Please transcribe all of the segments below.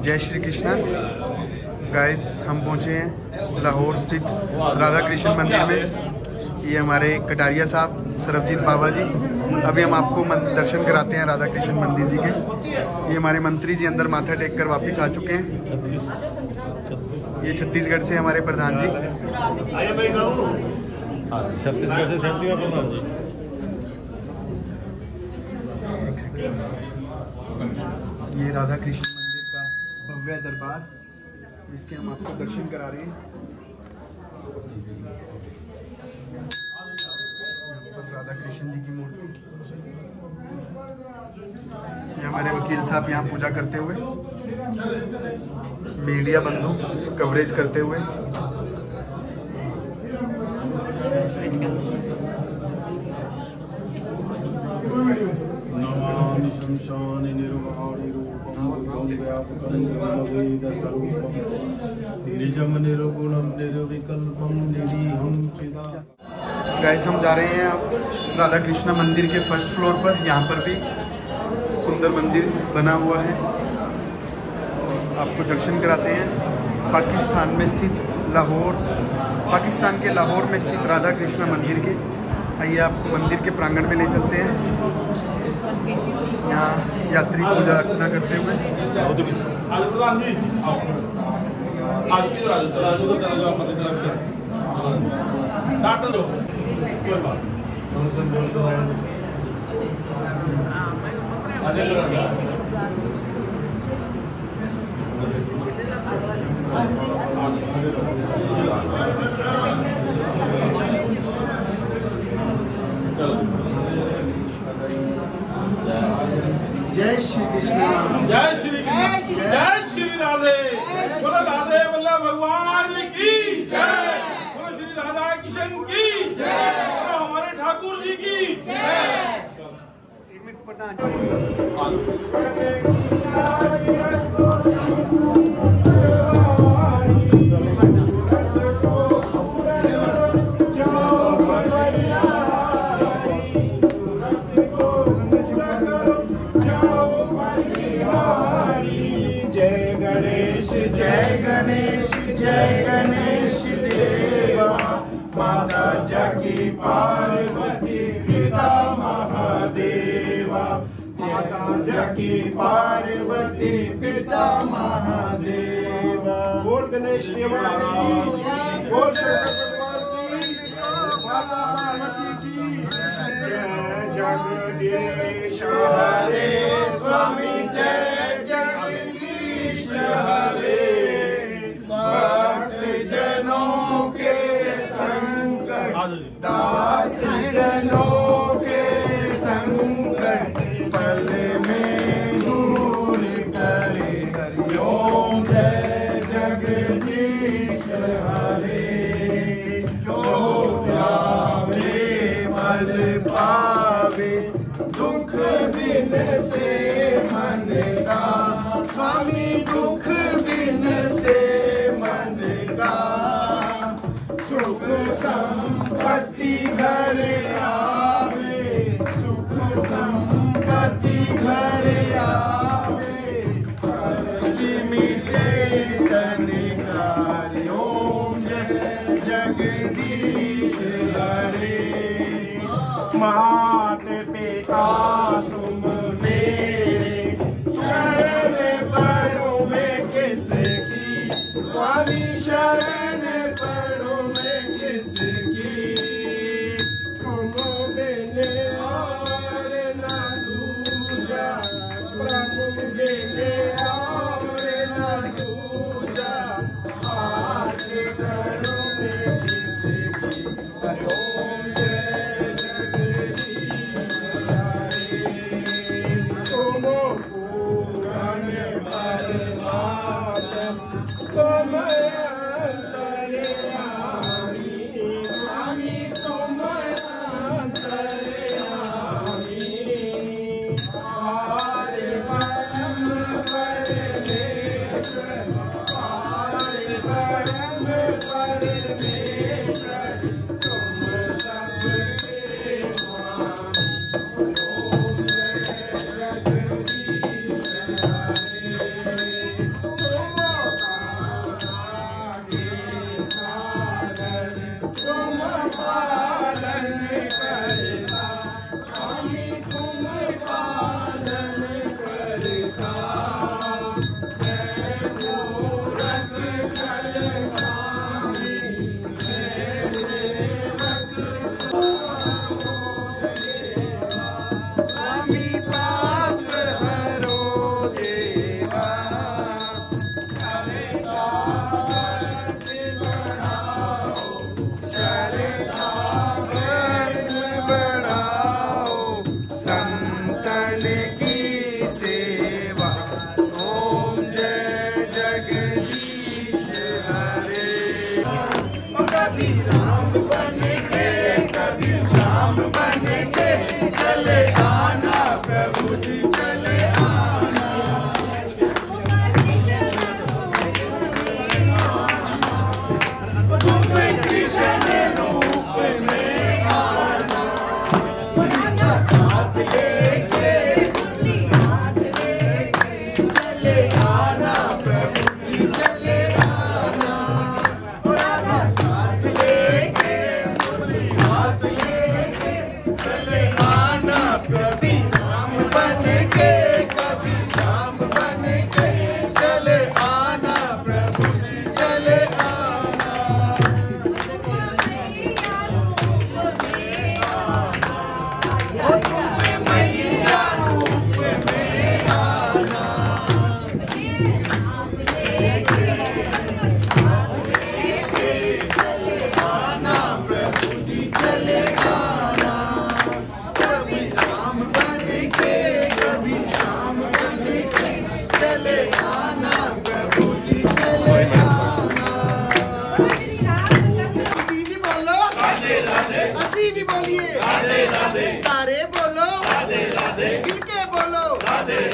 जय श्री कृष्णा गाइस, हम पहुंचे हैं लाहौर स्थित राधा कृष्ण मंदिर में। ये हमारे कटारिया साहब सरबजीत बाबा जी। अभी हम आपको दर्शन कराते हैं राधा कृष्ण मंदिर जी के। ये हमारे मंत्री जी अंदर माथा टेक कर वापिस आ चुके हैं। ये छत्तीसगढ़ से हमारे प्रधान जी। छत्तीसगढ़ से प्रधान जी। ये राधा कृष्ण मंदिर का भव्य दरबार, जिसके हम आपको दर्शन करा रहे हैं। राधा कृष्ण जी की मूर्ति। ये हमारे वकील साहब यहाँ पूजा करते हुए, मीडिया बंधु कवरेज करते हुए। गाइस, हम जा रहे हैं अब राधा कृष्णा मंदिर के फर्स्ट फ्लोर पर। यहाँ पर भी सुंदर मंदिर बना हुआ है, आपको दर्शन कराते हैं। पाकिस्तान में स्थित लाहौर, पाकिस्तान के लाहौर में स्थित राधा कृष्णा मंदिर के। आइए आपको मंदिर के प्रांगण में ले चलते हैं। यहाँ यात्री पूजा अर्चना करते हुए। जय श्री कृष्णा, जय श्री कृष्ण, जय श्री राधे। बोलो राधे वल्लभ भगवान की जय। बोलो श्री राधा कृष्ण की जय। बोलो हमारे ठाकुर जी की जय। एक मिनट प्रधान। जय गणेश देवा, माता जगी पार्वती पिता महादेवा। माता जगी पार्वती पिता महादेवा। बोल गणेश देवा की, बोल माता पार्वती की जय। जगदीश हरे स्वामी, जय जगदीश हरे। जनों के संकट, दास जनों के संकट पल में दूर करे। हरिओम जय जगदीश हरे। जो पावे फल पावे, दुख बिन से मन का। स्वामी दुख बिन से मन का। सुख संपत्ति घर आवे, सुख संपत्ति घर आवे। कष्ट मिटे तन का। ओम जय जगदीश हरे। मात पिता तुम मेरे, शरण पढ़ो मैं किसकी। स्वामी शरण पढ़ो मैं किसकी। तुम बिन और ना दूजा, प्रभु बिन और ना दूजा। आस करो मैं किसकी। ओम जय जगदीश हरे। तुम पूर्ण परमात्मा, तुम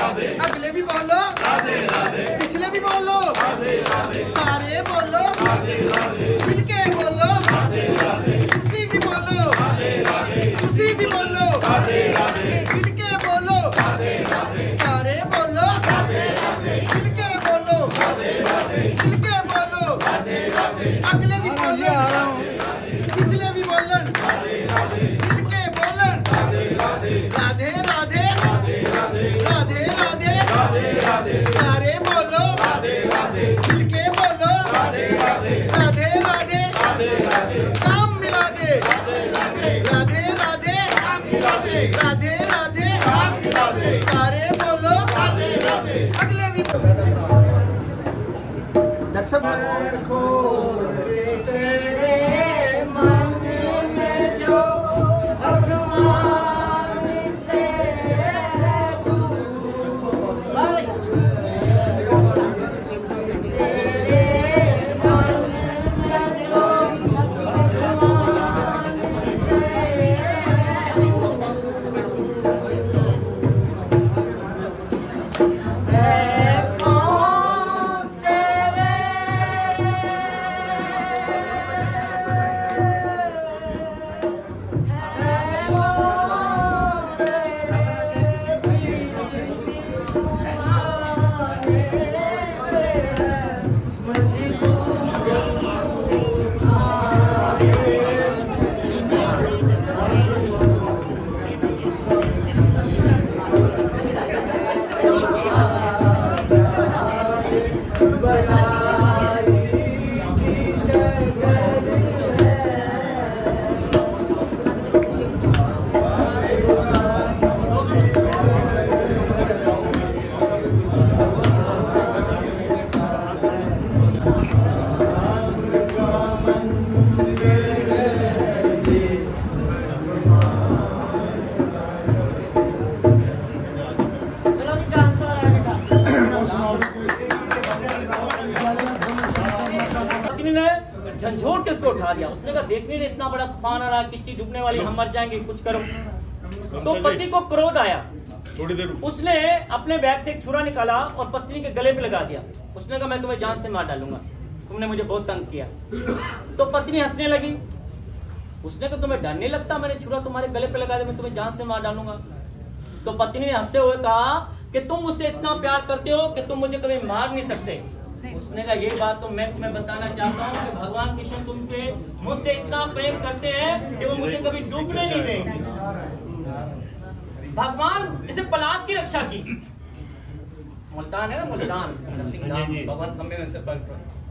अगले भी बोलो, पिछले भी बोलो, सारे बोलो, मिलके बोलो, खुशी भी बोलो, खुशी भी बोलो, मिलके बोलो, सारे बोलो, मिलके बोलो, मिलके बोलो, अगले भी बोलो, पिछले भी बोलन, मिलके बोलन, राधे राधे, राधे राधे, सारे बोलो, मिलके बोलो, राधे राधे, नाम मिला दे, राधे राधे, राधे राधे, सारे बोलो, अगले भी झंझोर किसको उठा दिया। उसने कहा देखने ने इतना बड़ा तूफान आ रहा, किश्ती डूबने वाली, हम मर जाएंगे, कुछ करो। तो पति को क्रोध आया, थोड़ी देर उसने अपने बैग से एक छुरा निकाला और पत्नी के गले पे लगा दिया। उसने कहा मैं तुम्हें जान से मार डालूंगा, तुमने मुझे बहुत तंग किया। तो पत्नी हंसने लगी। उसने कहा तुम्हें डर नहीं लगता, मैंने छुरा तुम्हारे गले पे लगा दिया, मैं तुम्हें जान से मार डालूंगा। तो पत्नी ने हंसते हुए कहा कि तुम मुझसे इतना प्यार करते हो कि तुम मुझे कभी मार नहीं सकते। उसने कहा ये बात तो मैं तुम्हें बताना चाहता हूँ कि भगवान कृष्ण तुमसे मुझसे इतना प्रेम करते हैं कि वो मुझे कभी डूबने नहीं देंगे। भगवान जैसे पलाद की रक्षा की, मुल्तान है ना, मुल्तान नरसिंह धाम, भगवान खंबे में से पलट